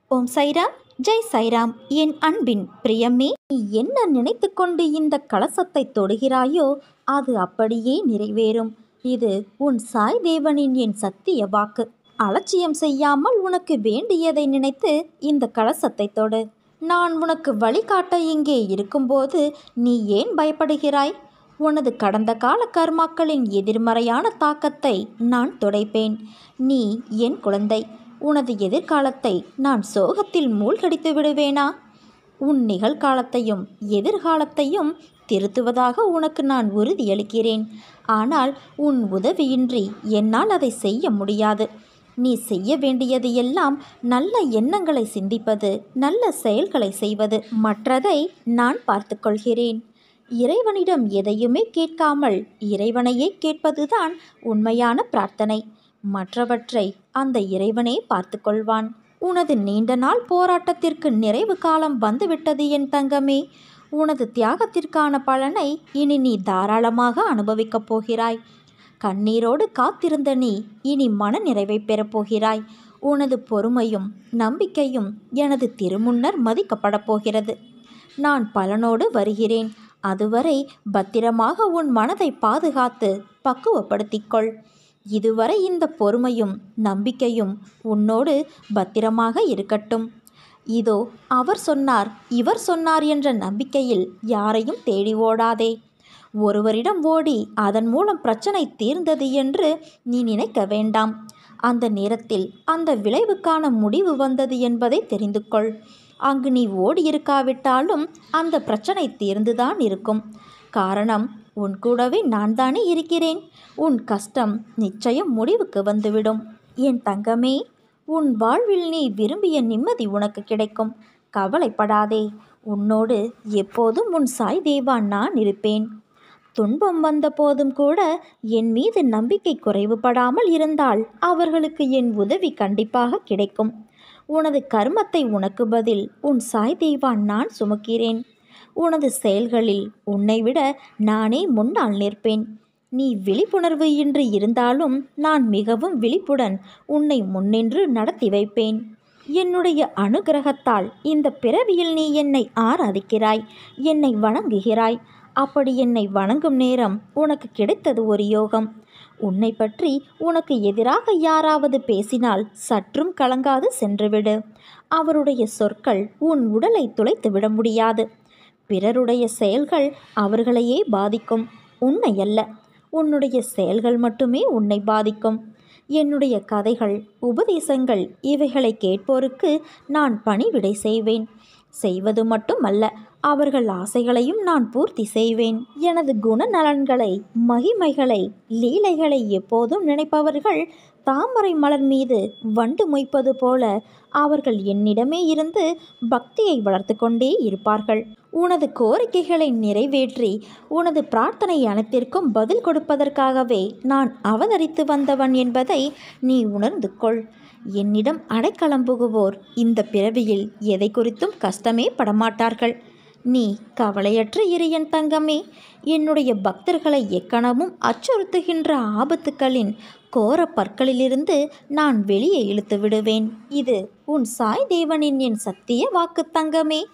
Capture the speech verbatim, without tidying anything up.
ஓம் சைராம், ஜெய் சைராம். என் அன்பின் பிரியமே, நீ என்ன நினைத்து கொண்டு இந்த கலசத்தை தொடுகிறாயோ அது அப்படியே நிறைவேறும். இது உன் சாய் தேவனின் என் சத்திய வாக்கு. அலட்சியம் செய்யாமல் உனக்கு வேண்டியதை நினைத்து இந்த கலசத்தை தொடு. நான் உனக்கு வழிகாட்ட இங்கே இருக்கும்போது நீ ஏன் பயப்படுகிறாய்? உனது கடந்த கால கர்மாக்களின் எதிர்மறையான தாக்கத்தை நான் துடைப்பேன். நீ என் குழந்தை. உனது எதிர்காலத்தை நான் சோகத்தில் மூழ்கடித்து விடுவேனா? உன் நிகழ்காலத்தையும் எதிர்காலத்தையும் திருத்துவதாக உனக்கு நான் உறுதியளிக்கிறேன். ஆனால் உன் உதவியின்றி என்னால் அதை செய்ய முடியாது. நீ செய்ய வேண்டியது எல்லாம் நல்ல எண்ணங்களை சிந்திப்பது, நல்ல செயல்களை செய்வது. மற்றதை நான் பார்த்துக்கொள்கிறேன். இறைவனிடம் எதையுமே கேட்காமல் இறைவனையே கேட்பதுதான் உண்மையான பிரார்த்தனை. மற்றவற்றை அந்த இறைவனே பார்த்து கொள்வான். உனது நீண்ட நாள் போராட்டத்திற்கு நிறைவு காலம் வந்துவிட்டது என் தங்கமே. உனது தியாகத்திற்கான பலனை இனி நீ தாராளமாக அனுபவிக்கப் போகிறாய். கண்ணீரோடு காத்திருந்த நீ இனி மன நிறைவை பெறப்போகிறாய். உனது பொறுமையும் நம்பிக்கையும் எனது திருமுன்னர் மதிக்கப்படப் போகிறது. நான் பலனோடு வருகிறேன். அதுவரை பத்திரமாக உன் மனதை பாதுகாத்து பக்குவப்படுத்திக்கொள். இதுவரை இந்த பொறுமையும் நம்பிக்கையும் உன்னோடு பத்திரமாக இருக்கட்டும். இதோ அவர் சொன்னார், இவர் சொன்னார் என்ற நம்பிக்கையில் யாரையும் தேடி ஓடாதே. ஒருவரிடம் ஓடி அதன் மூலம் பிரச்சனை தீர்ந்தது என்று நீ நினைக்க வேண்டாம். அந்த நேரத்தில் அந்த விளைவுக்கான முடிவு வந்தது என்பதை தெரிந்து கொள். அங்கு நீ ஓடியிருக்காவிட்டாலும் அந்த பிரச்சனை தீர்ந்துதான் இருக்கும். காரணம், உன் கூடவே நான் தானே இருக்கிறேன். உன் கஷ்டம் நிச்சயம் முடிவுக்கு வந்துவிடும். என் தங்கமே, உன் வாழ்வில் நீ விரும்பிய நிம்மதி உனக்கு கிடைக்கும். கவலைப்படாதே. உன்னோடு எப்போதும் உன் சாய் தேவா நான் இருப்பேன். துன்பம் வந்த போதும் கூட என் மீது நம்பிக்கை குறைவுபடாமல் இருந்தால் அவர்களுக்கு என் உதவி கண்டிப்பாக கிடைக்கும். உனது கர்மத்தை உனக்கு பதில் உன் சாய் தேவா நான் சுமக்கிறேன். உனது செயல்களில் உன்னை விட நானே முன்னால் நிற்பேன். நீ விழிப்புணர்வு இன்றி இருந்தாலும் நான் மிகவும் விழிப்புடன் உன்னை முன்னின்று நடத்தி வைப்பேன். என்னுடைய அனுகிரகத்தால் இந்த பிறவியில் நீ என்னை ஆராதிக்கிறாய், என்னை வணங்குகிறாய். அப்படி என்னை வணங்கும் நேரம் உனக்கு கிடைத்தது ஒரு யோகம். உன்னை பற்றி உனக்கு எதிராக யாராவது பேசினால் சற்றும் கலங்காது சென்றுவிடு. அவருடைய சொற்கள் உன் உடலை துளைத்து விட முடியாது. பிறருடைய செயல்கள் அவர்களையே பாதிக்கும், உன்னை அல்ல. உன்னுடைய செயல்கள் மட்டுமே உன்னை பாதிக்கும். என்னுடைய கதைகள், உபதேசங்கள் இவைகளை கேட்போருக்கு நான் பணிவிடை செய்வேன். செய்வது மட்டுமல்ல, அவர்கள் ஆசைகளையும் நான் பூர்த்தி செய்வேன். எனது குணநலன்களை, மகிமைகளை, லீலைகளை எப்போதும் நினைப்பவர்கள் தாமரை மலர் மீது வண்டு மொய்ப்பது போல அவர்கள் என்னிடமே இருந்து பக்தியை வளர்த்து கொண்டே இருப்பார்கள். உனது கோரிக்கைகளை நிறைவேற்றி உனது பிரார்த்தனை அனைத்திற்கும் பதில் கொடுப்பதற்காகவே நான் அவதரித்து வந்தவன் என்பதை நீ உணர்ந்து கொள். என்னிடம் அடைக்கலம் புகுவோர் இந்த பிறவியில் எதை குறித்தும் கஷ்டமே படமாட்டார்கள். நீ கவலையற்று இரு என் தங்கமே. என்னுடைய பக்தர்களை எக்கணமும் அச்சுறுத்துகின்ற ஆபத்துக்களின் கோர பற்களிலிருந்து நான் வெளியே இழுத்து விடுவேன். இது உன் சாய் தேவனின் என் சத்திய வாக்கு தங்கமே.